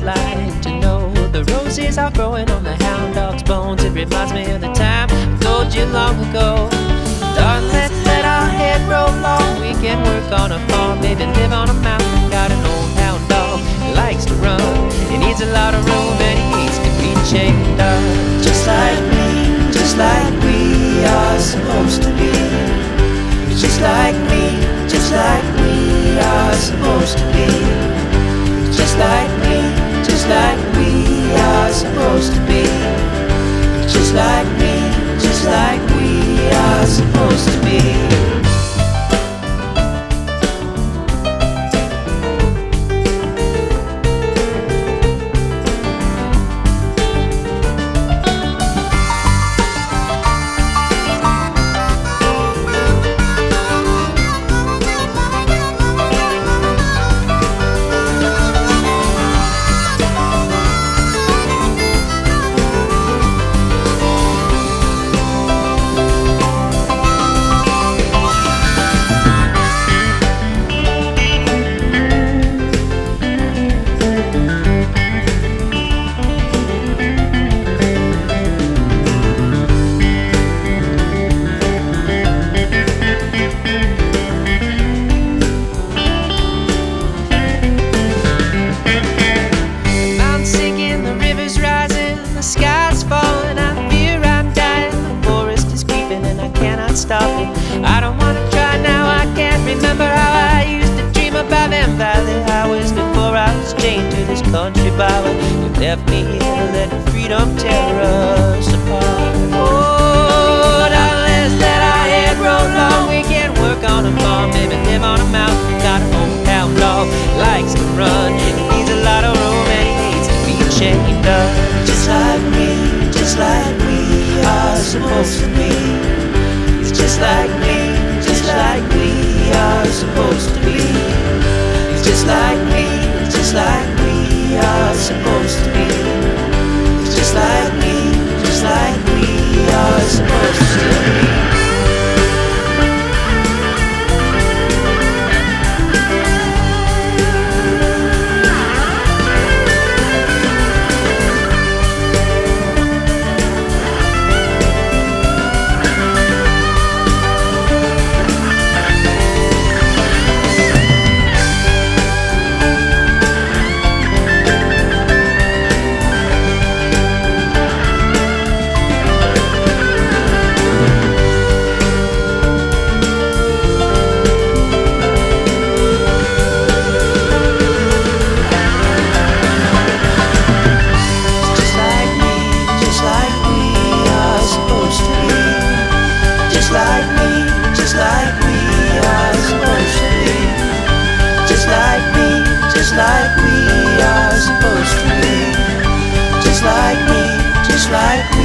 like to know the roses are growing on the hound dog's bones. It reminds me of the time I told you long ago. Darling, let's let our head roll long. We can work on a farm, maybe live on a mountain. Got an old hound dog, he likes to run. He needs a lot of room and he needs to be chained up. Just like me, just like we are supposed to be. Just like me, just like we are supposed to be. Just like me, just like we are supposed to be. Just like me, just like we are supposed to be. The sky's falling, I fear I'm dying. The forest is creeping and I cannot stop it. I don't wanna try now, I can't remember how I used to dream about them valley highways before I was chained to this country byway. You left me here, letting freedom tear us apart. Oh, darling, let's let our head roll long. We can work on a farm, maybe live on a mountain. Got a hometown dog, likes to run. He needs a lot of room and he needs to be chained up. Just like me, just like we are supposed to be. It's just like me, just like we are supposed to be. It's just like me, just like we are supposed to be. It's just like me, just like we are supposed to be. Just like we are supposed to be. Just like me, just like